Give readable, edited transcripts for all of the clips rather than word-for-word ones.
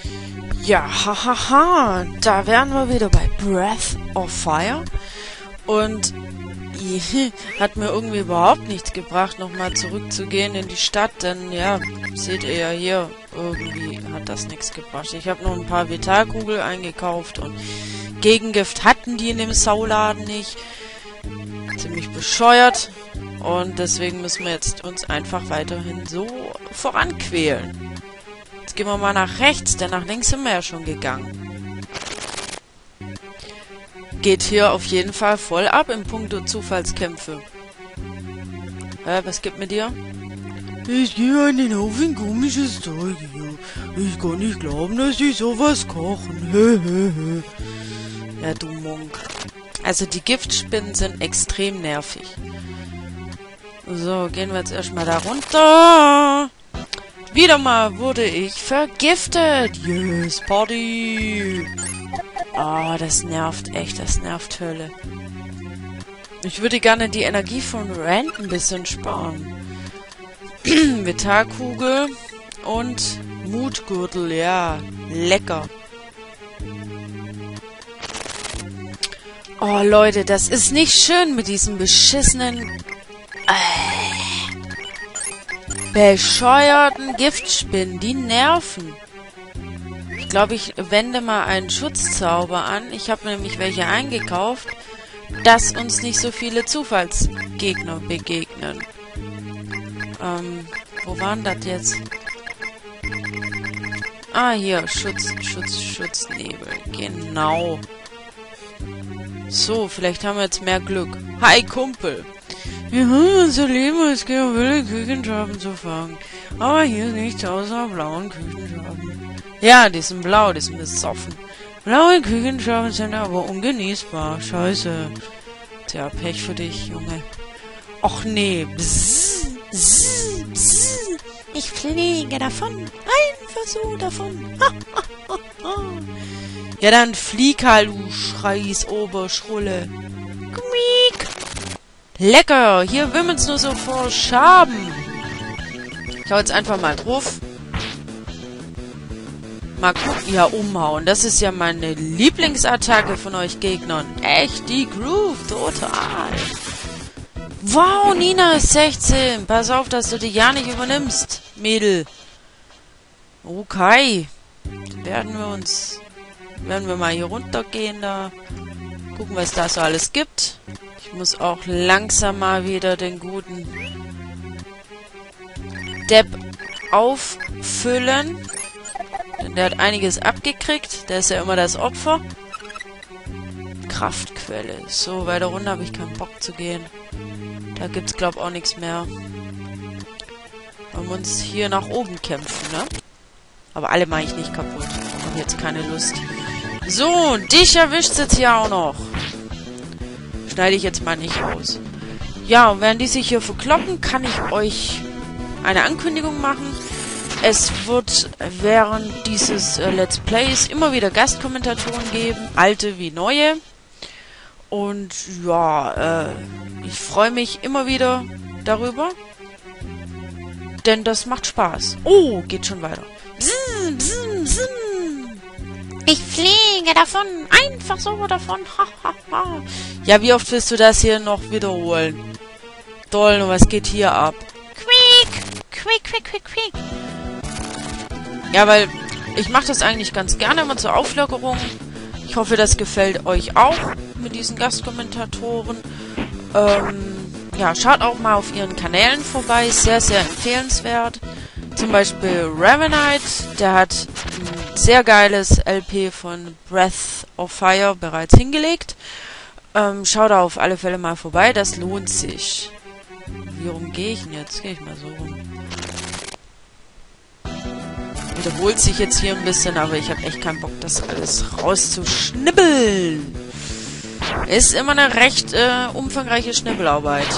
Ja, hahaha, da wären wir wieder bei Breath of Fire. Und hat mir irgendwie überhaupt nichts gebracht, nochmal zurückzugehen in die Stadt, denn ja, seht ihr ja hier, irgendwie hat das nichts gebracht. Ich habe noch ein paar Vitalkugeln eingekauft und Gegengift hatten die in dem Sauladen nicht. Ziemlich bescheuert. Und deswegen müssen wir jetzt uns einfach weiterhin so voranquälen. Jetzt gehen wir mal nach rechts, denn nach links sind wir ja schon gegangen. Geht hier auf jeden Fall voll ab im Punkto Zufallskämpfe. Was gibt mir dir? Ich gehe einen Haufen komisches Zeug hier. Ich kann nicht glauben, dass die sowas kochen. Ja, du Monk. Also die Giftspinnen sind extrem nervig. So, gehen wir jetzt erstmal da runter. Wieder mal wurde ich vergiftet. Yes, Party. Ah, das nervt echt, das nervt Hölle. Ich würde gerne die Energie von Rand ein bisschen sparen. Vitalkugel und Mutgürtel, ja, lecker. Oh, Leute, das ist nicht schön mit diesem beschissenen, bescheuerten Giftspinnen. Die nerven. Ich glaube, ich wende mal einen Schutzzauber an. Ich habe nämlich welche eingekauft, dass uns nicht so viele Zufallsgegner begegnen. Wo waren das jetzt? Ah, hier. Schutznebel. Genau. So, vielleicht haben wir jetzt mehr Glück. Hi, Kumpel. Wir haben unser Leben als wilde Küchenschaben zu fangen. Aber hier ist nichts außer blauen Küchenschaben. Ja, die sind blau, die sind besoffen. Blaue Küchenschaben sind aber ungenießbar. Scheiße. Tja, Pech für dich, Junge. Och nee. Bzzz, bzzz, bzzz. Ich fliege davon. Einfach so davon. Ja, dann flieg halt, du Schreis Oberschrulle. Quiek. Lecker. Hier wimmelt's nur so vor Schaben. Ich hau jetzt einfach mal drauf. Mal gucken. Ja, umhauen. Das ist ja meine Lieblingsattacke von euch Gegnern. Echt, die Groove. Total. Wow, Nina ist 16. Pass auf, dass du dich ja nicht übernimmst, Mädel. Okay. Dann werden wir mal hier runtergehen da. Gucken, was da so alles gibt. Ich muss auch langsam mal wieder den guten Depp auffüllen. Denn der hat einiges abgekriegt. Der ist ja immer das Opfer. Kraftquelle. So, weiter runter habe ich keinen Bock zu gehen. Da gibt's, glaub auch nichts mehr. Wollen wir uns hier nach oben kämpfen, ne? Aber alle mache ich nicht kaputt. Ich habe jetzt keine Lust. So, dich erwischt's jetzt hier auch noch. Schneide ich jetzt mal nicht aus. Ja, und während die sich hier verkloppen, kann ich euch eine Ankündigung machen. Es wird während dieses Let's Plays immer wieder Gastkommentatoren geben. Alte wie neue. Und ja, ich freue mich immer wieder darüber. Denn das macht Spaß. Oh, geht schon weiter. Bzzz, bzzz, bzzz. Ich fliege davon. Einfach so davon. Ja, wie oft willst du das hier noch wiederholen? Toll, und was geht hier ab? Quiek, quiek, quiek, quiek, quiek. Ja, weil ich mache das eigentlich ganz gerne immer zur Auflockerung. Ich hoffe, das gefällt euch auch mit diesen Gastkommentatoren. Ja, schaut auch mal auf ihren Kanälen vorbei. Sehr, sehr empfehlenswert. Zum Beispiel Ravenite, der hat ein sehr geiles LP von Breath of Fire bereits hingelegt. Schaut da auf alle Fälle mal vorbei, das lohnt sich. Wie rum gehe ich denn jetzt? Gehe ich mal so rum. Wiederholt sich jetzt hier ein bisschen, aber ich habe echt keinen Bock, das alles rauszuschnibbeln. Ist immer eine recht umfangreiche Schnibbelarbeit.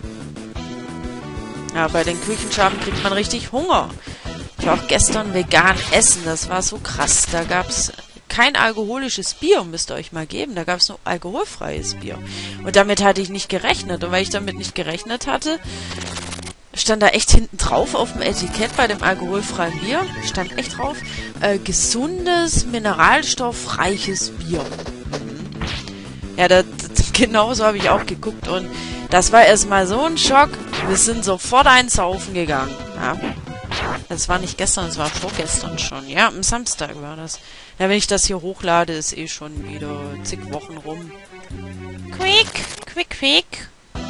Ja, bei den Küchenschaben kriegt man richtig Hunger. Ich war auch gestern vegan essen, das war so krass. Da gab es kein alkoholisches Bier, müsst ihr euch mal geben. Da gab es nur alkoholfreies Bier. Und damit hatte ich nicht gerechnet. Und weil ich damit nicht gerechnet hatte, stand da echt hinten drauf auf dem Etikett bei dem alkoholfreien Bier. Stand echt drauf. Gesundes, mineralstoffreiches Bier. Ja, genau so habe ich auch geguckt. Und das war erstmal so ein Schock. Wir sind sofort einsaufen gegangen. Ja. Das war nicht gestern, das war vorgestern schon. Ja, am Samstag war das. Ja, wenn ich das hier hochlade, ist eh schon wieder zig Wochen rum. Quick, quick, quick.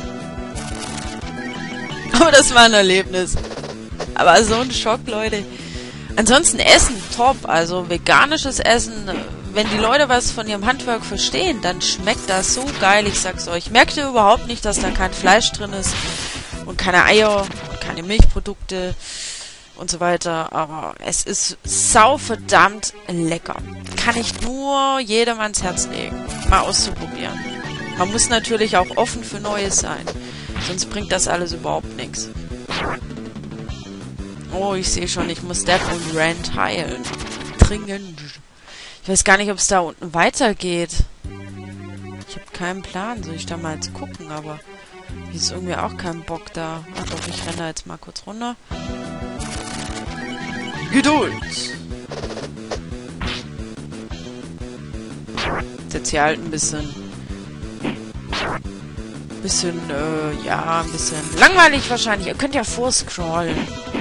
Aber das war ein Erlebnis. Aber so ein Schock, Leute. Ansonsten Essen, top. Also veganisches Essen. Wenn die Leute was von ihrem Handwerk verstehen, dann schmeckt das so geil. Ich sag's euch. Merkt ihr überhaupt nicht, dass da kein Fleisch drin ist und keine Eier und keine Milchprodukte und so weiter. Aber es ist sauverdammt lecker. Kann ich nur jedem ans Herz legen, mal auszuprobieren. Man muss natürlich auch offen für Neues sein. Sonst bringt das alles überhaupt nichts. Oh, ich sehe schon, ich muss Depp und Rand heilen. Dringend. Ich weiß gar nicht, ob es da unten weitergeht. Ich habe keinen Plan. Soll ich da mal jetzt gucken, aber hier ist irgendwie auch kein Bock da. Ach doch, ich renne da jetzt mal kurz runter. Geduld! Jetzt hier halt ein bisschen, ja, ein bisschen langweilig wahrscheinlich. Ihr könnt ja vorscrollen.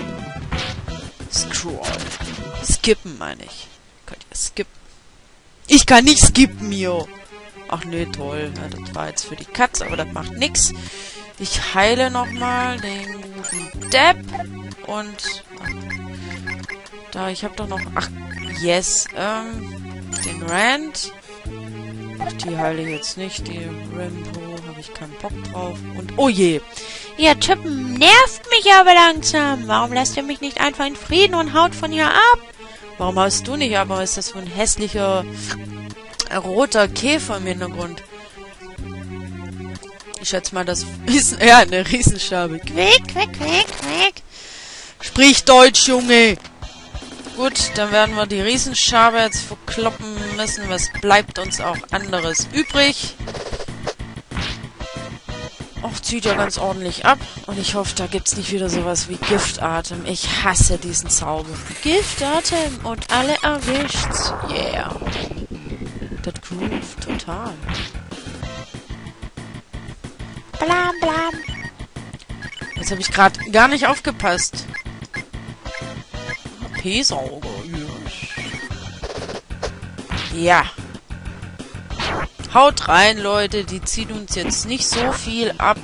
Skippen, meine ich. Könnt ihr skippen. Ich kann nicht skippen, jo. Ach nee, toll. Ja, das war jetzt für die Katz, aber das macht nix. Ich heile nochmal den guten Depp. Und da, ich habe doch noch... Ach, yes. Den Rand. Ach, die heile ich jetzt nicht. Die Rimpo habe ich keinen Bock drauf. Und, oh je. Ihr Typen nervt mich aber langsam. Warum lasst ihr mich nicht einfach in Frieden und haut von hier ab? Warum haust du nicht ab? Was ist das für ein hässlicher roter Käfer im Hintergrund? Ich schätze mal, das ist ja eine Riesenschabe. Quick, quick, quick, quick. Sprich Deutsch, Junge. Gut, dann werden wir die Riesenschabe jetzt verkloppen müssen. Was bleibt uns auch anderes übrig? Och, zieht ja ganz ordentlich ab. Und ich hoffe, da gibt's nicht wieder sowas wie Giftatem. Ich hasse diesen Zauber. Giftatem und alle erwischt's. Yeah. Das groove total. Blam, blam. Jetzt habe ich gerade gar nicht aufgepasst. P-Sauger. Ja. Haut rein, Leute. Die zieht uns jetzt nicht so viel ab.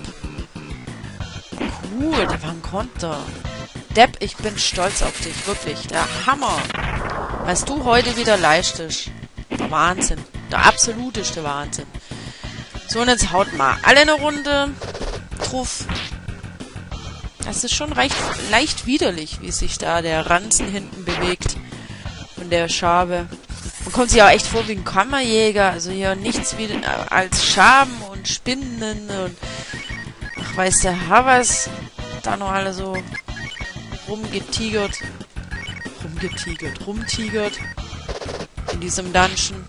Cool, da war ein Konter. Depp, ich bin stolz auf dich. Wirklich. Der Hammer. Was du heute wieder leistest. Der Wahnsinn. Der absoluteste Wahnsinn. So, und jetzt haut mal alle eine Runde. Truff. Das ist schon leicht widerlich, wie sich da der Ranzen hinten bewegt. Von der Schabe. Man kommt sich auch echt vor wie ein Kammerjäger. Also hier nichts wie als Schaben und Spinnen und ach, weiß der Herr was. Da noch alle so rumgetigert. Rumtigert. In diesem Dungeon.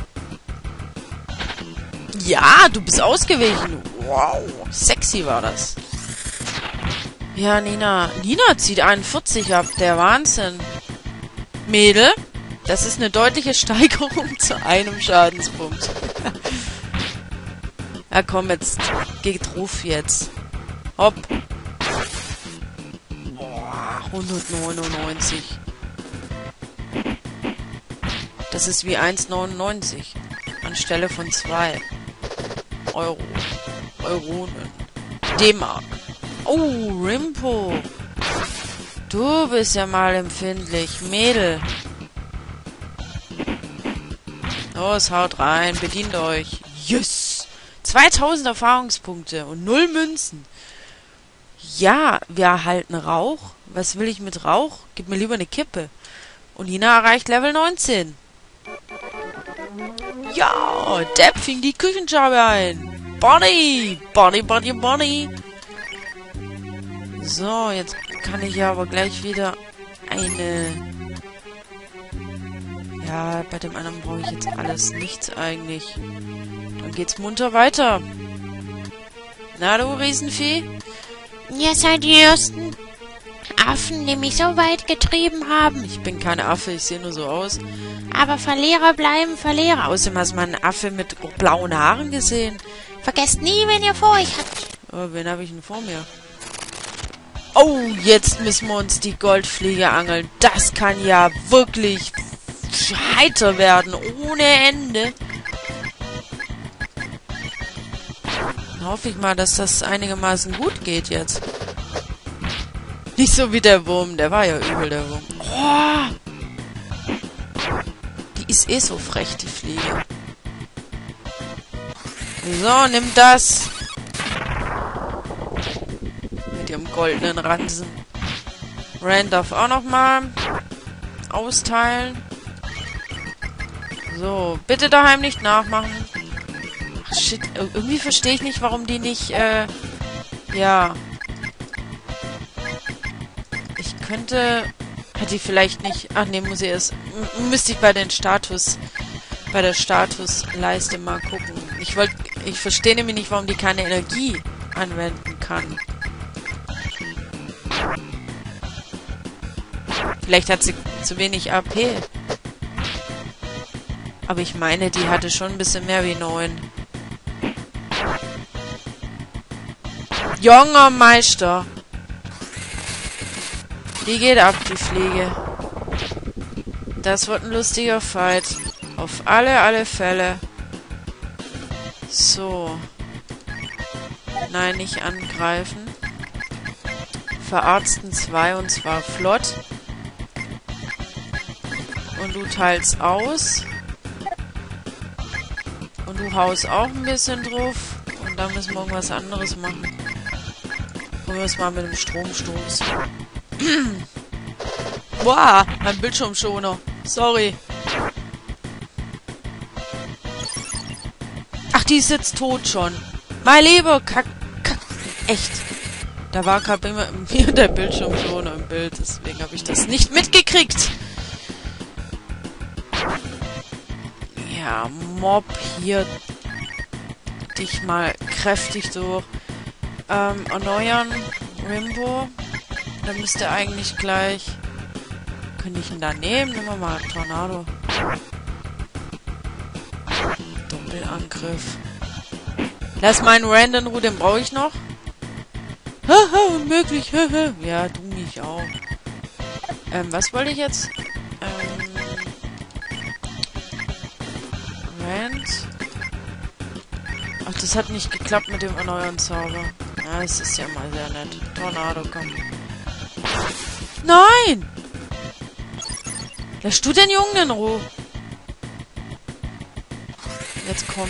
Ja, du bist ausgewichen. Wow, sexy war das. Ja, Nina. Nina zieht 41 ab. Der Wahnsinn. Mädel, das ist eine deutliche Steigerung zu einem Schadenspunkt. Ja, komm, jetzt geht Ruf jetzt. Hopp. Boah, 199. Das ist wie 1,99. Anstelle von 2 Euronen. D-Mark. Oh, Rimpo. Du bist ja mal empfindlich. Mädel. Los, haut rein. Bedient euch. Yes. 2000 Erfahrungspunkte und 0 Münzen. Ja, wir erhalten Rauch. Was will ich mit Rauch? Gib mir lieber eine Kippe. Und Nina erreicht Level 19. Ja, Depp fing die Küchenschabe ein. Bonnie. Bonnie. So, jetzt kann ich ja aber gleich wieder eine... Ja, bei dem anderen brauche ich jetzt alles nichts eigentlich. Dann geht's munter weiter. Na du, Riesenvieh? Ihr seid die Ersten. Affen, die mich so weit getrieben haben. Ich bin keine Affe, ich sehe nur so aus. Aber Verlierer bleiben Verlierer. Außerdem hast du mal einen Affe mit blauen Haaren gesehen. Vergesst nie, wen ihr vor euch habt. Oh, wen habe ich denn vor mir? Oh, jetzt müssen wir uns die Goldfliege angeln. Das kann ja wirklich heiter werden. Ohne Ende. Dann hoffe ich mal, dass das einigermaßen gut geht jetzt. Nicht so wie der Wurm. Der war ja übel, der Wurm. Oh! Die ist eh so frech, die Fliege. So, nimm das. Mit ihrem goldenen Ransen. Rand darf auch nochmal austeilen. So, bitte daheim nicht nachmachen. Ach, shit. Irgendwie verstehe ich nicht, warum die nicht, ja. Ich könnte... Hätte ich vielleicht nicht... Ach nee, muss ich erst... Müsste ich bei der Statusleiste mal gucken. Ich verstehe nämlich nicht, warum die keine Energie anwenden kann. Vielleicht hat sie zu wenig AP. Aber ich meine, die hatte schon ein bisschen mehr wie 9. Junger Meister. Die geht ab, die Fliege. Das wird ein lustiger Fight. Auf alle Fälle. So. Nein, nicht angreifen. Verarzten 2 und zwar flott. Und du teilst aus. Und du haust auch ein bisschen drauf. Und dann müssen wir irgendwas anderes machen. Probieren wir es mal mit dem Stromstoß. Boah, mein Bildschirmschoner. Sorry. Ach, die ist jetzt tot schon. Mein Lieber, kack. Echt. Da war gerade immer mir der Bildschirmschoner im Bild. Deswegen habe ich das nicht mitgekriegt. Ja, Mob hier. Dich mal kräftig so erneuern. Rimbo. Da müsste eigentlich gleich... Könnte ich ihn da nehmen? Nehmen wir mal Tornado. Doppelangriff. Lass meinen Rand in Ruhe, den brauche ich noch. Haha, unmöglich. Ja, du mich auch. Was wollte ich jetzt? Rand. Ach, das hat nicht geklappt mit dem erneuern Zauber. Ja, es ist ja mal sehr nett. Tornado, komm. Nein! Lass du den Jungen in Ruhe. Jetzt komm.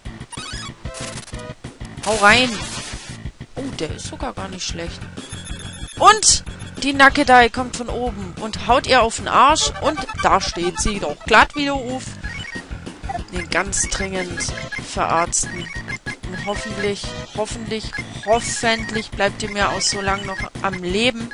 Hau rein. Oh, der ist sogar gar nicht schlecht. Und die Nackedei kommt von oben und haut ihr auf den Arsch. Und da steht sie doch glatt wieder auf. Den ganz dringend verarzten. Und hoffentlich bleibt ihr mir auch so lang noch am Leben.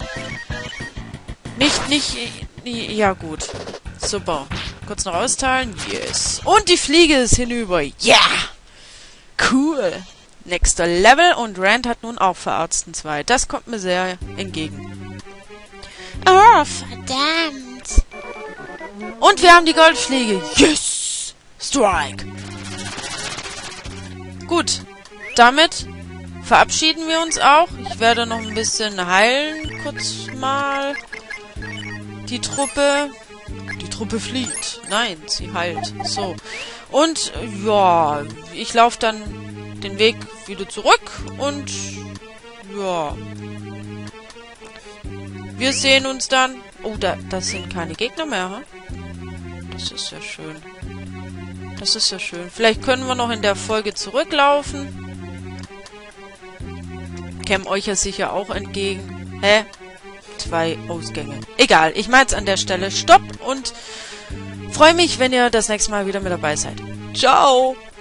Nicht, ja gut. Super. Kurz noch austeilen. Yes. Und die Fliege ist hinüber. Ja! Yeah! Cool. Nächster Level und Rand hat nun auch Verarzten 2. Das kommt mir sehr entgegen. Oh, verdammt. Und wir haben die Goldfliege. Yes! Strike. Gut. Damit verabschieden wir uns auch. Ich werde noch ein bisschen heilen. Kurz mal. Die Truppe flieht. Nein, sie heilt. So. Und, ja, ich laufe dann den Weg wieder zurück und, ja. Wir sehen uns dann. Oh, das sind keine Gegner mehr, ha? Das ist ja schön. Das ist ja schön. Vielleicht können wir noch in der Folge zurücklaufen. Kämen euch ja sicher auch entgegen. Hä? 2 Ausgänge. Egal, ich mache jetzt an der Stelle Stopp und freue mich, wenn ihr das nächste Mal wieder mit dabei seid. Ciao!